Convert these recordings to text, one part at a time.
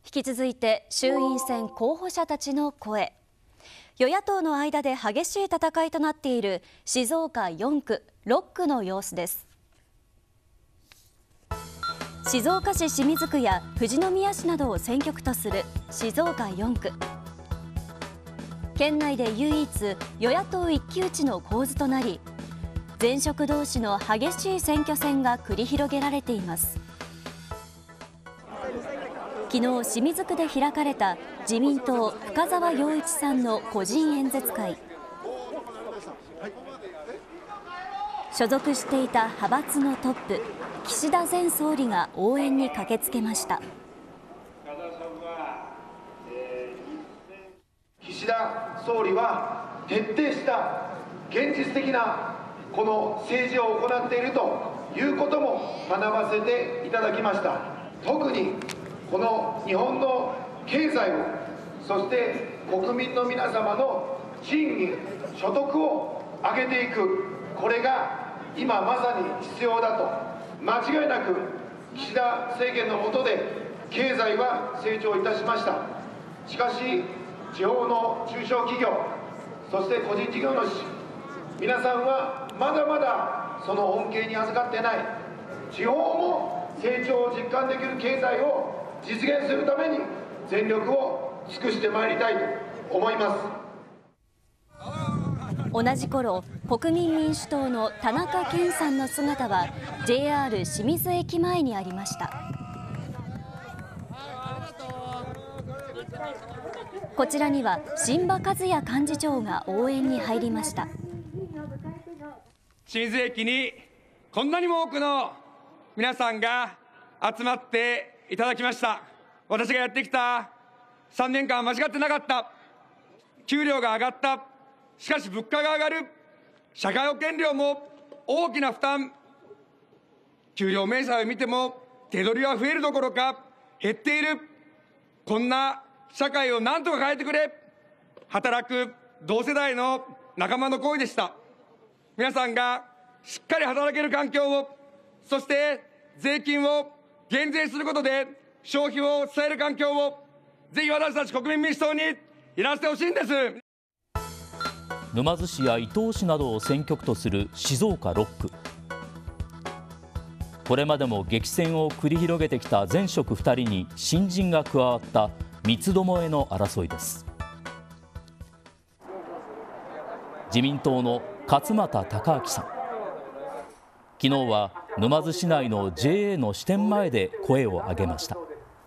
引き続いて衆院選候補者たちの声。与野党の間で激しい戦いとなっている静岡4区、6区の様子です。静岡市清水区や富士宮市などを選挙区とする静岡4区。県内で唯一与野党一騎打ちの構図となり、前職同士の激しい選挙戦が繰り広げられています。昨日、清水区で開かれた自民党深澤陽一さんの個人演説会。所属していた派閥のトップ、岸田前総理が応援に駆けつけました。 岸田総理は徹底した現実的なこの政治を行っているということも学ばせていただきました。特にこの日本の経済を、そして国民の皆様の賃金、所得を上げていく、これが今まさに必要だと。間違いなく岸田政権の下で経済は成長いたしました。しかし地方の中小企業、そして個人事業主、皆さんはまだまだその恩恵に預かってない。地方も成長を実感できる経済を実現するために全力を尽くしてまいりたいと思います。 同じ頃、国民民主党の田中健さんの姿は JR 清水駅前にありました。こちらには榛葉和也幹事長が応援に入りました。 清水駅にこんなにも多くの皆さんが集まっていただきました。私がやってきた3年間は間違ってなかった。給料が上がった。しかし物価が上がる。社会保険料も大きな負担。給料明細を見ても手取りは増えるどころか減っている。こんな社会を何とか変えてくれ。働く同世代の仲間の声でした。皆さんがしっかり働ける環境を、そして税金を減税することで消費を支える環境を、ぜひ私たち国民民主党にいらしてほしいんです。 沼津市や伊東市などを選挙区とする静岡6区。これまでも激戦を繰り広げてきた前職2人に新人が加わった三つどもえの争いです。自民党の勝俣孝明さん、昨日は沼津市内の JA の支店前で声を上げました。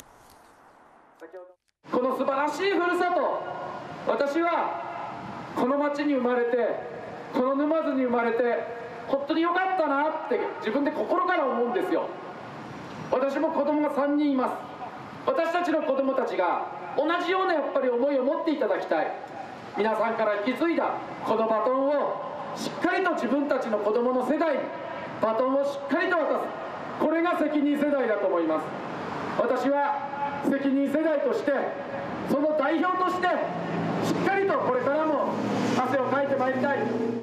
この素晴らしいふるさと、私はこの町に生まれて、この沼津に生まれて本当に良かったなって自分で心から思うんですよ。私も子供が3人います。私たちの子供たちが同じようなやっぱり思いを持っていただきたい。皆さんから引き継いだこのバトンをしっかりと自分たちの子供の世代にバトンをしっかりと渡す、これが責任世代だと思います。私は責任世代として、その代表としてしっかりとこれからも汗をかいてまいりたい。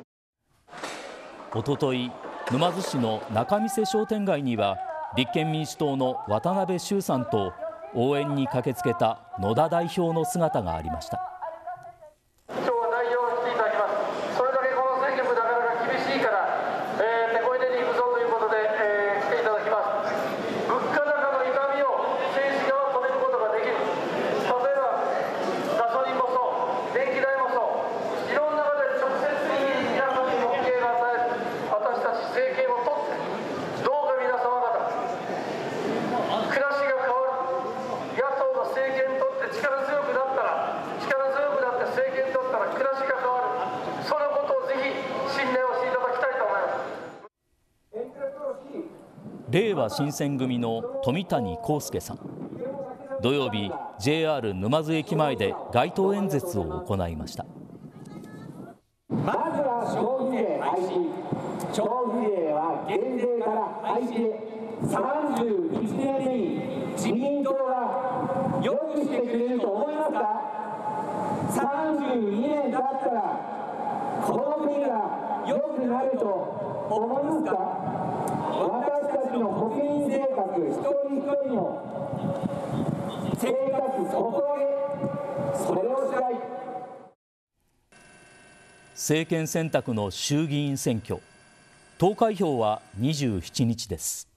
おととい、沼津市の仲見世商店街には立憲民主党の渡辺周さんと応援に駆けつけた野田代表の姿がありました。 今日は代表をしていただきます。それだけこの選挙区なかなか厳しいから、手こ入れに行くぞということで、来ていただきます。物価高の痛みを政治家は止めることができる。例えばガソリンもそう、電気代もそう、いろんな形で直接的に皆さんに恩恵が与える。私たち政権を取って、どうか皆様方、暮らしが変わる。野党の政権にとって力強くなったら、力強くなって政権にとったら暮らしが変わる。そのことをぜひ信頼をしていただきたいと思います。 れいわ新選組の富谷公介さん、土曜日 JR 沼津駅前で街頭演説を行いました。 まずは消費税廃止。消費税は減税から廃止で、31年目に自民党がよくしてくれると思いますか。32年経ったらこの国が良くなると思いますか。私たちの国民生活、一人一人の生活政権選択の衆議院選挙、投開票は27日です。